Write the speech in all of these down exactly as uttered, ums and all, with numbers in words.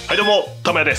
はいどうも、たまやです。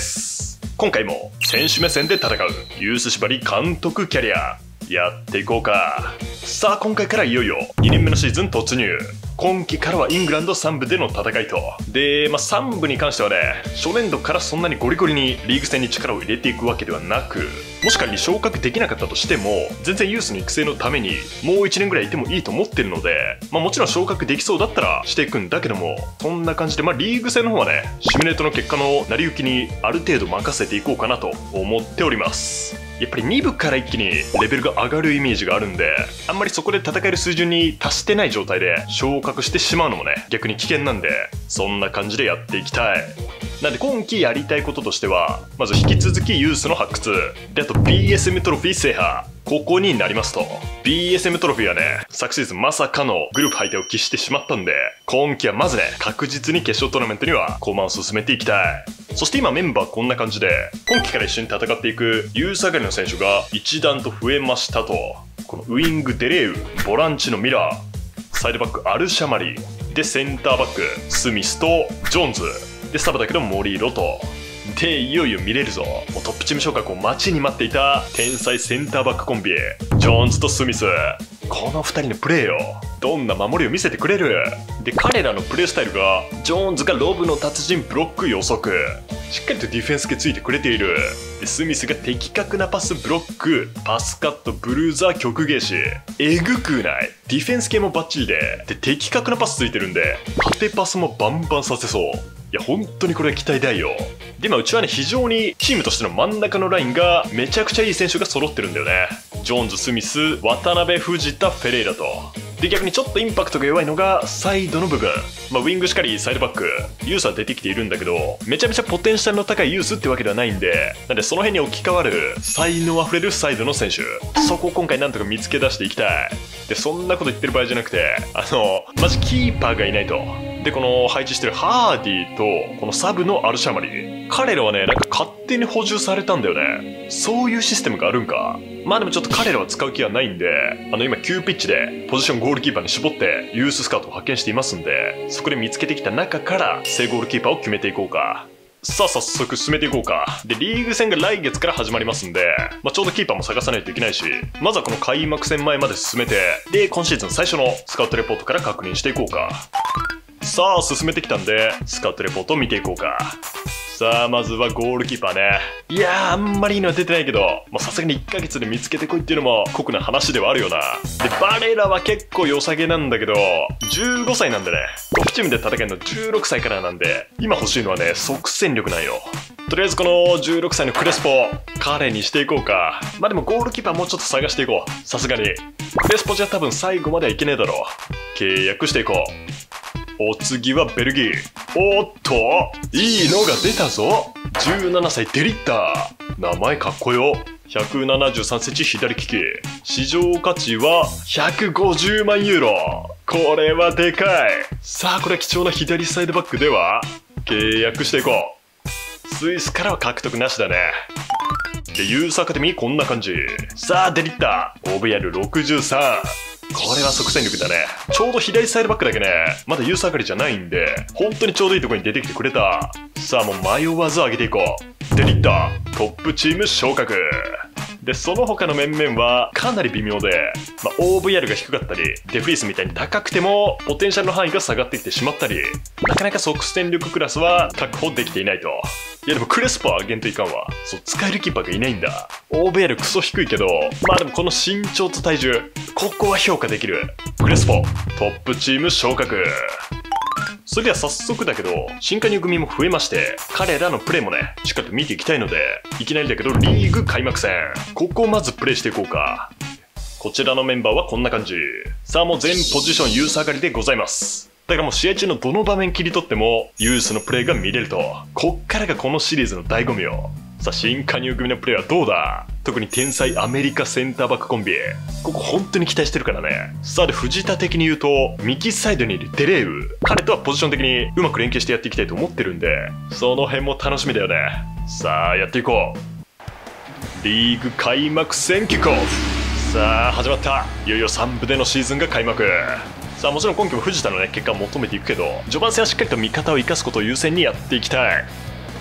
今回も選手目線で戦うユース縛り監督キャリアやっていこうか。さあ今回からいよいよにねんめのシーズン突入。今季からはイングランドさん部での戦いと。で、まあ、さん部に関してはね、初年度からそんなにゴリゴリにリーグ戦に力を入れていくわけではなく、もし仮に昇格できなかったとしても全然ユースの育成のためにもういちねんぐらいいてもいいと思ってるので、まあ、もちろん昇格できそうだったらしていくんだけども、そんな感じで、まあ、リーグ戦の方はね、シミュレートの結果の成り行きにある程度任せていこうかなと思っております。やっぱりに部から一気にレベルが上がるイメージがあるんで、あんまりそこで戦える水準に達してない状態で昇格してしまうのもね、逆に危険なんで、そんな感じでやっていきたい。なんで今季やりたいこととしては、まず引き続きユースの発掘で、あと ビーエスエム トロフィー制覇、ここになりますと。 ビーエスエム トロフィーはね、昨シーズンまさかのグループ敗退を喫してしまったんで、今季はまずね、確実に決勝トーナメントには駒を進めていきたい。そして今メンバーこんな感じで、今季から一緒に戦っていくユース上がりの選手が一段と増えましたと。このウイングデレウ、ボランチのミラー、サイドバックアルシャマリで、センターバックスミスとジョーンズで、サブだけどモリーロと。で、いよいよ見れるぞ。もうトップチーム昇格を待ちに待っていた天才センターバックコンビ、ジョーンズとスミス。このふたりのプレーよ、どんな守りを見せてくれる。で、彼らのプレースタイルが、ジョーンズがロブの達人、ブロック予測、しっかりとディフェンスがついてくれている。で、スミスが的確なパス、ブロック、パスカット、ブルーザー、曲芸師。えぐくない？ディフェンス系もバッチリで、で、的確なパスついてるんで、縦パスもバンバンさせそう。いや本当にこれは期待大よ。で、今うちはね、非常にチームとしての真ん中のラインがめちゃくちゃいい選手が揃ってるんだよね。ジョーンズ、スミス、渡辺、藤田、フェレイラと。で、逆にちょっとインパクトが弱いのがサイドの部分。まあ、ウィングしかりサイドバック、ユースは出てきているんだけど、めちゃめちゃポテンシャルの高いユースってわけではないんで、なんでその辺に置き換わる才能あふれるサイドの選手、そこを今回なんとか見つけ出していきたい。で、そんなこと言ってる場合じゃなくて、あのマジキーパーがいないと。で、この配置してるハーディとこのサブのアルシャマリ、彼らはね、なんか勝手に補充されたんだよね。そういうシステムがあるんか。まあでもちょっと彼らは使う気はないんで、あの今急ピッチでポジションゴールキーパーに絞ってユーススカウトを派遣していますんで、そこで見つけてきた中から正ゴールキーパーを決めていこうか。さあ早速進めていこうか。で、リーグ戦が来月から始まりますんで、まあ、ちょうどキーパーも探さないといけないし、まずはこの開幕戦前まで進めて、で、今シーズン最初のスカウトレポートから確認していこうか。さあ進めてきたんで、スカウトレポートを見ていこうか。さあまずはゴールキーパーね。いやー、あんまりいいのは出てないけど、さすがにいっかげつで見つけてこいっていうのも酷な話ではあるよな。で、バレラは結構良さげなんだけど、じゅうごさいなんでね、トップチームで戦えるのじゅうろくさいからなんで、今欲しいのはね、即戦力なんよ。とりあえずこのじゅうろくさいのクレスポ、彼にしていこうか。まあでもゴールキーパーもうちょっと探していこう。さすがにクレスポじゃ多分最後まではいけねえだろう。契約していこう。お次はベルギー。おっと、いいのが出たぞ。じゅうななさいデリッター、名前かっこよ。ひゃくななじゅうさんセンチ左利き、市場価値はひゃくごじゅうまんユーロ。これはでかい。さあこれは貴重な左サイドバックでは契約していこう。スイスからは獲得なしだね。で、ユースアカデミーこんな感じ。さあデリッター、オブヤルろくじゅうさん、これは即戦力だね。ちょうど左サイドバックだけね、まだユース上がりじゃないんで、本当にちょうどいいところに出てきてくれた。さあもう迷わず上げていこう。デリッター、トップチーム昇格。で、その他の面々はかなり微妙で、まあ、オーブイアール が低かったり、デフリースみたいに高くてもポテンシャルの範囲が下がってきてしまったり、なかなか即戦力クラスは確保できていないと。いやでもクレスポは上げんといかんわ。そう、使えるキーパーがいないんだ。オーブイアール クソ低いけど、まあでもこの身長と体重、ここは評価できる。クレスポ、トップチーム昇格。それでは早速だけど、新加入組も増えまして、彼らのプレーもね、しっかりと見ていきたいので、いきなりだけどリーグ開幕戦、ここをまずプレイしていこうか。こちらのメンバーはこんな感じ。さあもう全ポジションユース上がりでございます。だからもう試合中のどの場面切り取ってもユースのプレーが見れると。こっからがこのシリーズの醍醐味よ。さあ新加入組のプレーはどうだ。特に天才アメリカセンターバックコンビ、ここ本当に期待してるからね。さあで、藤田的に言うと右サイドにいるデレウ、彼とはポジション的にうまく連携してやっていきたいと思ってるんで、その辺も楽しみだよね。さあやっていこう。リーグ開幕戦キックオフ。さあ始まった。いよいよさん部でのシーズンが開幕。さあもちろん今季も藤田のね結果を求めていくけど、序盤戦はしっかりと味方を生かすことを優先にやっていきたい。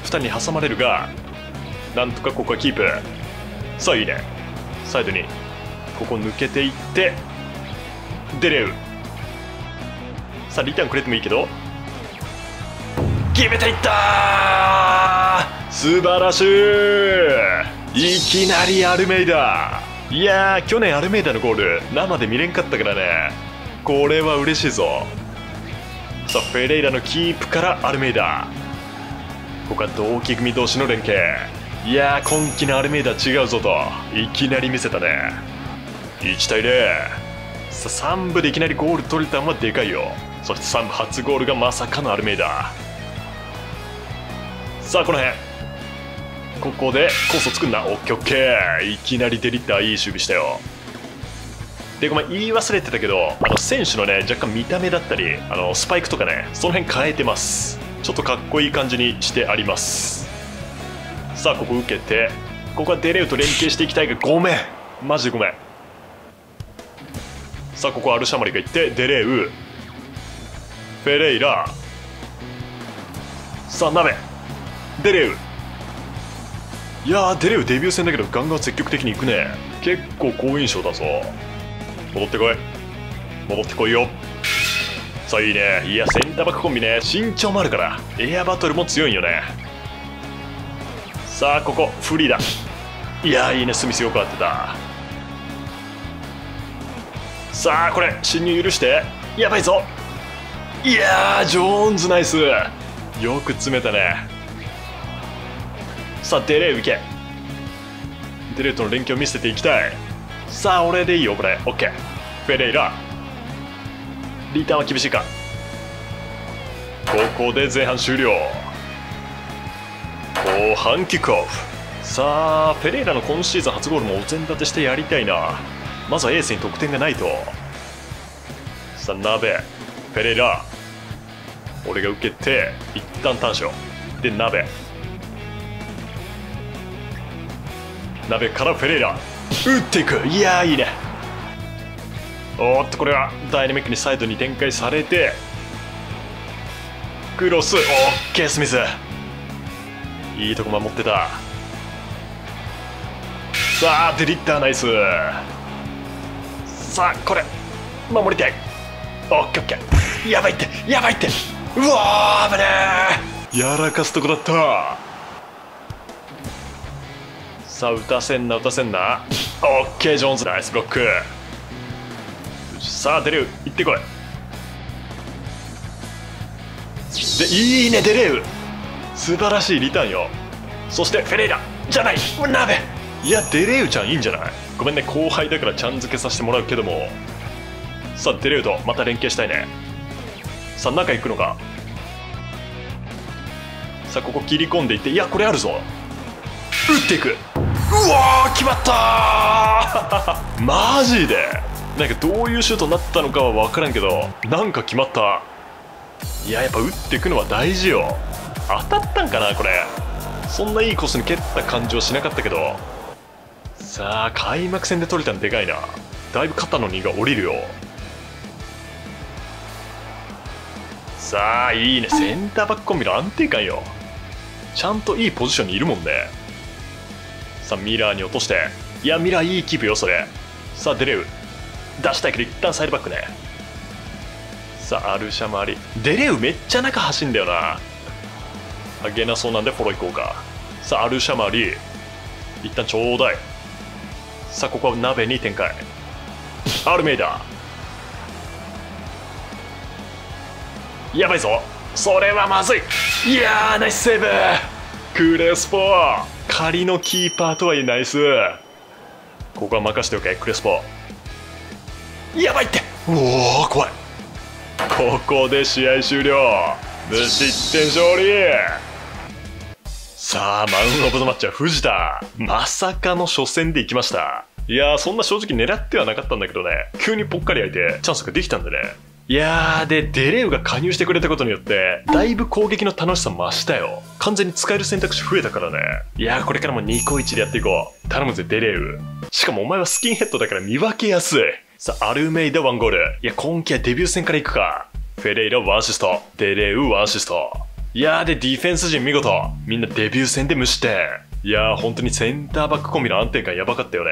ふたりに挟まれるが、なんとかここはキープ。さあいいね。サイドにここ抜けていってデレウ。さあリターンくれてもいいけど、決めていったー。素晴らしい。いきなりアルメイダ。いやー、去年アルメイダのゴール生で見れんかったからね、これは嬉しいぞ。さあフェレイラのキープからアルメイダ。ここは同期組同士の連携。いやー、今季のアルメイダ違うぞといきなり見せたね。いちたいゼロ。さあさん部でいきなりゴール取れたのはでかいよ。そしてさん部初ゴールがまさかのアルメイダ。さあこの辺、ここでコースを作んな。オッケーオッケー。いきなりデリッターいい守備したよ。でごめん、言い忘れてたけど、あの選手のね若干見た目だったりあのスパイクとかね、その辺変えてます。ちょっとかっこいい感じにしてあります。さあここ受けて、ここはデレウと連携していきたいが、ごめんマジでごめん。さあここはアルシャマリがいって、デレウ、フェレイラ、さあナベ、デレウ。いやー、デレウデビュー戦だけどガンガン積極的にいくね。結構好印象だぞ。戻ってこい戻ってこいよ。さあいいね。いやセンターバックコンビね、身長もあるからエアバトルも強いんよね。さあここフリーだ。いやーいいね、スミスよく合ってた。さあこれ侵入許して、やばいぞ。いやージョーンズナイス、よく詰めたね。さあデレウいけ。デレウとの連携を見せていきたい。さあ俺でいいよこれ。オッケー。フェレイラ、リターンは厳しいか。ここで前半終了。後半キックオフ。さあフェレイラの今シーズン初ゴールもお膳立てしてやりたいな。まずはエースに得点がないと。さあ鍋、フェレイラ、俺が受けて一旦短所で鍋、鍋からフェレイラ打っていく。いやーいいね。おーっとこれはダイナミックにサイドに展開されて、クロス、オッケースミス、いいとこ守ってた。さあデリッターナイス。さあこれ守りたい。オッケーオッケー。やばいってやばいって、うわー危ねー。やらかすとこだった。さあ打たせんな打たせんな。オッケージョーンズナイスブロック。さあデレウ行ってこい。でいいねデレウ、素晴らしいリターンよ。そしてフェレイラじゃない鍋。いやデレウちゃんいいんじゃない。ごめんね後輩だからちゃん付けさせてもらうけども。さあデレウとまた連携したいね。さあ中行くのか。さあここ切り込んでいって、いやこれあるぞ。打っていく。うわー決まったーマジでなんかどういうシュートになったのかは分からんけど、なんか決まった。いややっぱ打っていくのは大事よ。当たったんかなこれ。そんないいコースに蹴った感じはしなかったけど。さあ開幕戦で取れたのでかいな。だいぶ肩の荷が下りるよ。さあいいね、センターバックコンビの安定感よ。ちゃんといいポジションにいるもんね。さあミラーに落として、いやミラーいいキープよそれ。さあデレウ出したいけど一旦サイドバックね。さあアルシャマリ、デレウめっちゃ中走んだよな。あげなそうなんでフォロー行こうか。さあアルシャマリ一旦ちょうだい。さあここは鍋に展開。アルメイダ、やばいぞそれはまずい。いやーナイスセーブ。クレスポ仮のキーパーとはいえナイス。ここは任しておけクレスポ。やばいって、おお怖い。ここで試合終了、無失点勝利。さあマン・オブ・ザ・マッチは藤田、まさかの初戦でいきました。いやーそんな正直狙ってはなかったんだけどね、急にぽっかり開いてチャンスができたんでね。いやーでデレウが加入してくれたことによってだいぶ攻撃の楽しさ増したよ。完全に使える選択肢増えたからね。いやーこれからもニコイチでやっていこう。頼むぜデレウ。しかもお前はスキンヘッドだから見分けやすい。さあアルメイダワンゴール。いや今季はデビュー戦からいくか。フェレイラワンアシスト、デレウワンアシスト。 いやーでディフェンス陣見事、みんなデビュー戦で無失点。いやー本当にセンターバックコンビの安定感やばかったよね。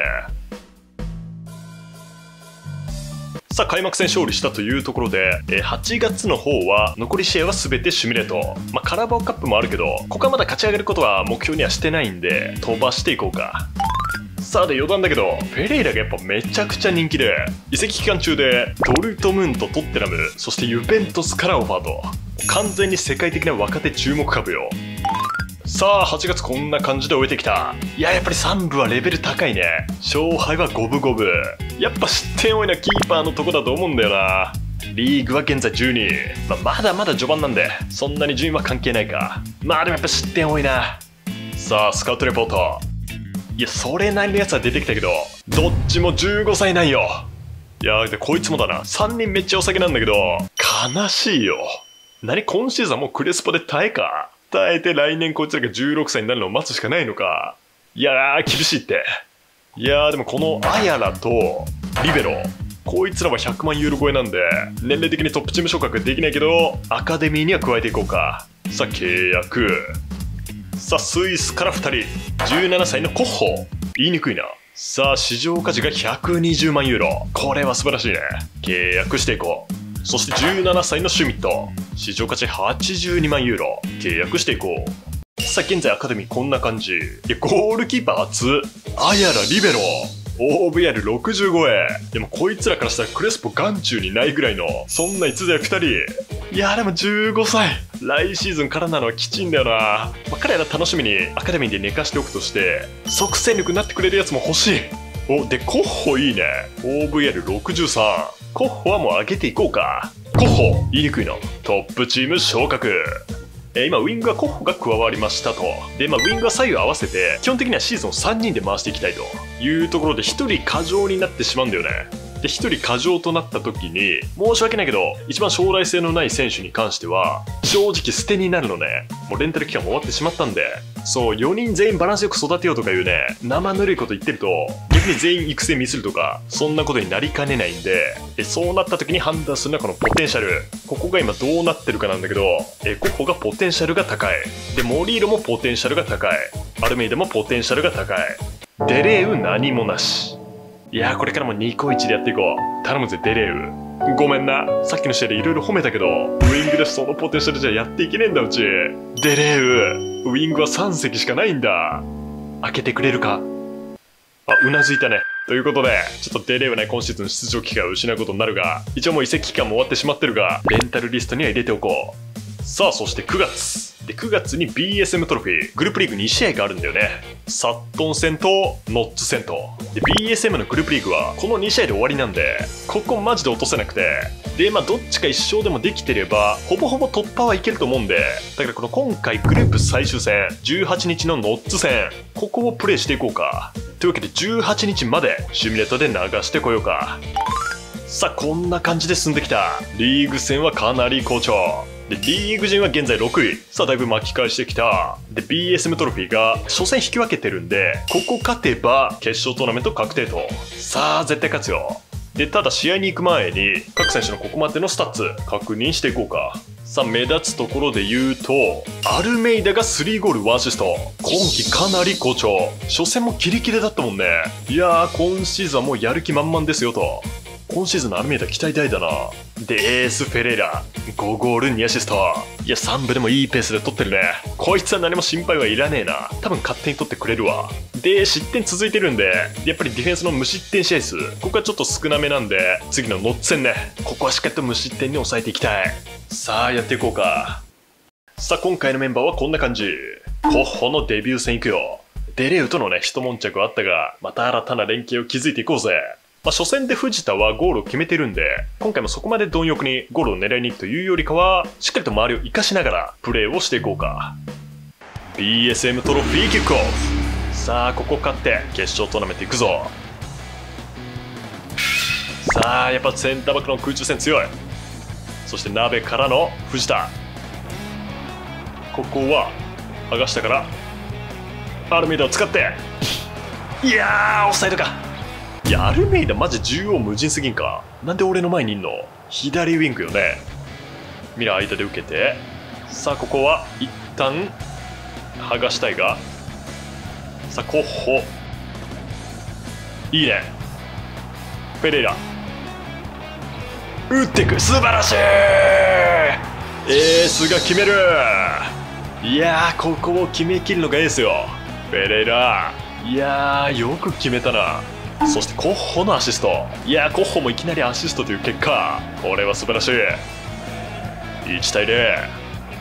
さあ開幕戦勝利したというところで、えー、はちがつの方は残り試合は全てシミュレート。まあ、カラーバオカップもあるけど、ここはまだ勝ち上がることは目標にはしてないんで飛ばしていこうか。さあで余談だけど、フェレイラがやっぱめちゃくちゃ人気で、移籍期間中でドルトムント、トッテナム、そしてユベントスからオファーと、完全に世界的な若手注目株よ。さあはちがつこんな感じで終えてきた。いややっぱりさん部はレベル高いね。勝敗は五分五分。やっぱ失点多いなキーパーのとこだと思うんだよな。リーグは現在じゅうにい、まあ、まだまだ序盤なんでそんなに順位は関係ないか。まあでもやっぱ失点多いな。さあスカウトレポート。いやそれなりのやつは出てきたけど、どっちもじゅうごさいなんよ。いやでこいつもだな、さんにんめっちゃお酒なんだけど悲しいよ。何今シーズンはもうクレスポで耐えか。耐えて来年こいつらがじゅうろくさいになるのを待つしかないのか。いやー厳しいって。いやーでもこのアヤラとリベロ、こいつらはひゃくまんユーロ超えなんで年齢的にトップチーム昇格できないけどアカデミーには加えていこうか。さあ契約。さあスイスからふたり、じゅうななさいのコッホ、言いにくいな。さあ市場価値がひゃくにじゅうまんユーロ、これは素晴らしいね。契約していこう。そしてじゅうななさいのシュミット、市場価値はちじゅうにまんユーロ、契約していこう。さあ現在アカデミーこんな感じ。いやゴールキーパー熱っ。アヤラリベロ オーブイアールろくじゅうご え。でもこいつらからしたらクレスポ眼中にないぐらいのそんな逸材ふたり。いやでもじゅうごさい、来シーズンからなのはきちいんだよな。まあ、彼ら楽しみにアカデミーで寝かしておくとして即戦力になってくれるやつも欲しい。おでコッホいいね。 オーブイアールろくじゅうさん、コッホはもう上げていこうか。コッホ言いにくいのトップチーム昇格。えー、今ウィングはコッホが加わりましたと。で、まあ、ウィングは左右合わせて基本的にはシーズンをさんにんで回していきたいというところで、ひとり過剰になってしまうんだよね。でひとり過剰となった時に申し訳ないけど一番将来性のない選手に関しては正直捨てになるのね。もうレンタル期間も終わってしまったんで、そうよにん全員バランスよく育てようとかいうね生ぬるいこと言ってると逆に全員育成ミスるとかそんなことになりかねないんで、えそうなった時に判断するのはこのポテンシャル。ここが今どうなってるかなんだけど、えコッホがポテンシャルが高い。でモリーロもポテンシャルが高い。アルメイダもポテンシャルが高い。デレーウ何もなし。いやーこれからもニコイチでやっていこう。頼むぜデレーウ。ごめんな、さっきの試合でいろいろ褒めたけどウィングでそのポテンシャルじゃやっていけねえんだうち。デレーウ、ウィングはさん席しかないんだ。開けてくれるか。あ、うなずいたね。ということでちょっとデレーウね今シーズン出場機会を失うことになるが、一応もう移籍期間も終わってしまってるがレンタルリストには入れておこう。さあそしてくがつでくがつに ビーエスエム トロフィーグループリーグに試合があるんだよね。サットン戦とノッツ戦と。で ビーエスエム のグループリーグはこのに試合で終わりなんでここマジで落とせなくて、でまあどっちかいっ勝でもできてればほぼほぼ突破はいけると思うんで、だからこの今回グループ最終戦じゅうはちにちのノッツ戦、ここをプレイしていこうか。というわけでじゅうはちにちまでシミュレートで流してこようか。さあこんな感じで進んできた。リーグ戦はかなり好調で、リーグ陣は現在ろくい。さあだいぶ巻き返してきた。で ビーエスエム トロフィーが初戦引き分けてるんでここ勝てば決勝トーナメント確定と。さあ絶対勝つよ。でただ試合に行く前に各選手のここまでのスタッツ確認していこうか。さあ目立つところで言うとアルメイダがスリーゴールワンアシスト、今季かなり好調。初戦もキレキレだったもんね。いやー今シーズンはもうやる気満々ですよと。今シーズンのアルメイダ期待大だな。でエースフェレイラごゴールにアシスト。いやさん部でもいいペースで取ってるね。こいつは何も心配はいらねえな。多分勝手に取ってくれるわ。で失点続いてるんでやっぱりディフェンスの無失点試合数ここはちょっと少なめなんで次のノッツ戦ね、ここはしっかりと無失点に抑えていきたい。さあやっていこうか。さあ今回のメンバーはこんな感じ。コッホのデビュー戦いくよ。デレウとのね一悶着はあったがまた新たな連携を築いていこうぜ。まあ、初戦で藤田はゴールを決めてるんで今回もそこまで貪欲にゴールを狙いに行くというよりかはしっかりと周りを生かしながらプレーをしていこうか。 ビーエスエム トロフィーキックオフ。さあここ勝って決勝トーナメント行くぞ。さあやっぱセンターバックの空中戦強い。そして鍋からの藤田、ここは剥がしたからアルメイダを使って、いやーオフサイドか。いやアルメイダマジ縦横無尽すぎんか。なんで俺の前にいんの。左ウィングよね。ミラー間で受けてさあここは一旦剥がしたいが、さあコッホ、いいね。ペレイラ打っていく、素晴らしい。エースが決める。いやー、ここを決めきるのがエースよ、ペレイラ。いやー、よく決めたな。そしてコッホのアシスト。いやー、コッホもいきなりアシストという結果、これは素晴らしい。いちたいゼロ。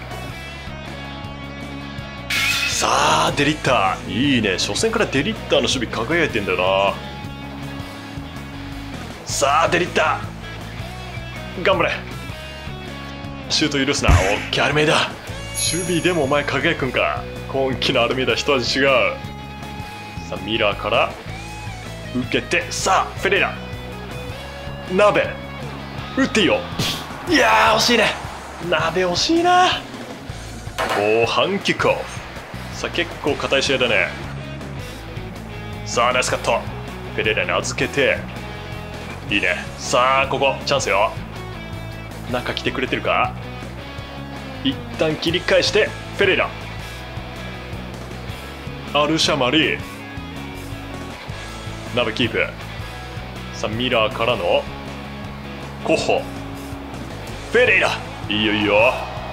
さあデリッター、いいね。初戦からデリッターの守備輝いてんだよな。さあデリッター頑張れ。シュート許すな。オッケー、アルメイダ。守備でもお前輝くんか。今季のアルメイダ一味違う。さあミラーから受けて、さあフェレイラ、鍋打っていいよ。いやー惜しいね。鍋惜しいな。後半キックオフ。さあ結構硬い試合だね。さあナイスカット。フェレイラに預けて、いいね。さあここチャンスよ。中来てくれてるか。一旦切り返してフェレイラ、アルシャマリ、鍋キープ。さあミラーからのコッホ、フェレイラ、いいよいいよ。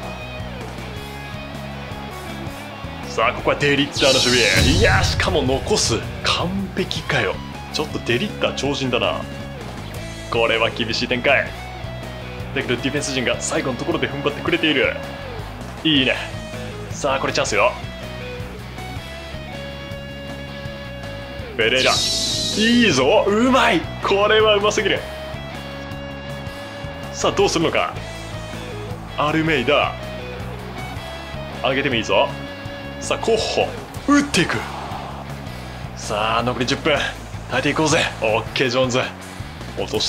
さあここはデリッターの守備。いやしかも残す、完璧かよ。ちょっとデリッター超人だな。これは厳しい展開だけど、ディフェンス陣が最後のところで踏ん張ってくれている。いいね。さあこれチャンスよ。フェレイラ、いいぞ、うまい。これはうますぎる。さあどうするのか。アルメイダ上げてもいいぞ。さあコッホ打っていく。さあ残りじゅっぷん、耐えていこうぜ。オッケージョーンズ落として、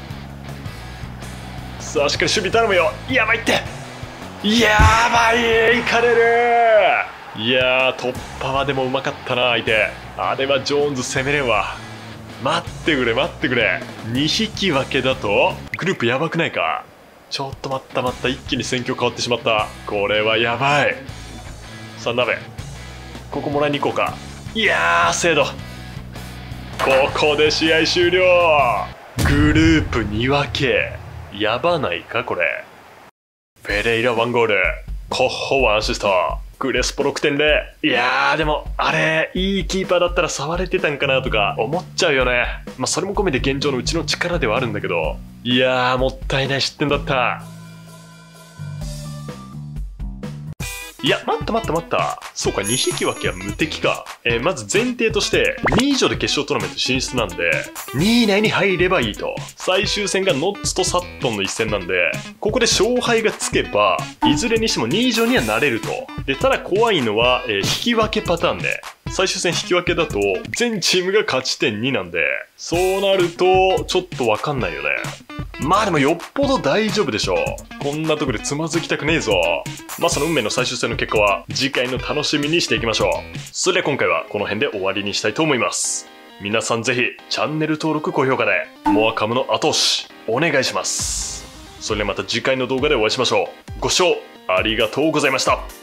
さあしっかり守備頼むよ。やばいって、やばい、いかれる。いやー突破はでもうまかったな相手。あれはジョーンズ攻めれんわ。待ってくれ待ってくれ。にひき分けだとグループやばくないか。ちょっと待った待った、一気に戦況変わってしまった。これはやばい。さあ鍋ここもらいに行こうか。いやー精度。ここで試合終了。グループに分け、やばないかこれ。フェレイラワンゴール、コッホワンアシスト、クレスポろくてんゼロ。いやーでもあれいいキーパーだったら触れてたんかなとか思っちゃうよね。まあそれも込めて現状のうちの力ではあるんだけど、いやーもったいない失点だった。いや待った待った待った、そうかにひき分けは無敵か。えー、まず前提としてにい以上で決勝トーナメント進出なんで、にい以内に入ればいいと。最終戦がノッツとサットンの一戦なんで、ここで勝敗がつけばいずれにしてもにい以上にはなれると。でただ怖いのは、えー、引き分けパターンで、最終戦引き分けだと全チームが勝ち点になんで、そうなるとちょっと分かんないよね。まあでもよっぽど大丈夫でしょう。こんなとこでつまずきたくねえぞ。まあその運命の最終戦の結果は次回の楽しみにしていきましょう。それでは今回はこの辺で終わりにしたいと思います。皆さんぜひチャンネル登録高評価でモアカムの後押しお願いします。それではまた次回の動画でお会いしましょう。ご視聴ありがとうございました。